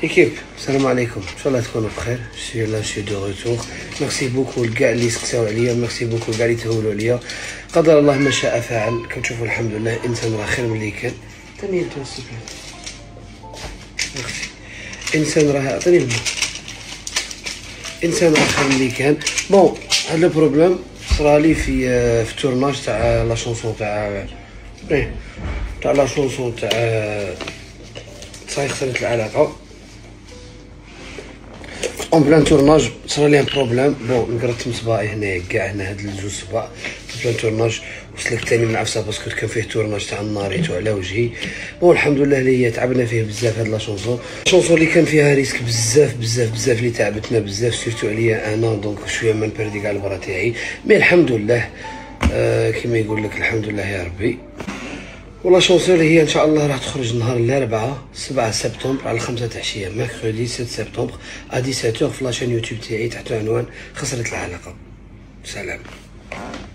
ايكيب السلام عليكم، ان شاء الله تكونوا بخير. سي لا شي دو روتور. ميرسي بوكو لكاع اللي سكساو عليا، ميرسي بوكو لكاع اللي تهولوا عليا. قدر الله ما شاء فعل. كتشوفوا الحمد لله انسان راه خير من اللي كان. عطيني انت السكر. ميرسي. انسان راه عطيني الماء. انسان راه خير من اللي كان. بون هذا البروبليم صرالي في التورناج تاع لا شونسون تاع لا شونسون تاع صاي خسرت العلاقه. اون بلان تورناج صرا لي بروبليم. بون نقرت صباعي هنايا كاع هنا هاد الجوج صباع في بلان تورناج. وصلت ثاني من عفسه باسكو كان فيه تورناج تاع الناريتو على وجهي. بون الحمد لله ليا تعبنا فيه بزاف هاد لا شونسون اللي كان فيها ريسك بزاف بزاف بزاف اللي تعبتنا بزاف سيرتو عليا انا. دونك شويه من بيردي كاع البرا تاعي مي الحمد لله. كيما يقول لك الحمد لله يا ربي. ولا شونسون هي ان شاء الله راح تخرج نهار الاربعاء 7 سبتمبر على 5 تاع العشيه، ميركودي 7 سبتمبر ا 17 في لاشين يوتيوب تاعي تحت عنوان خسرت العلاقه. سلام.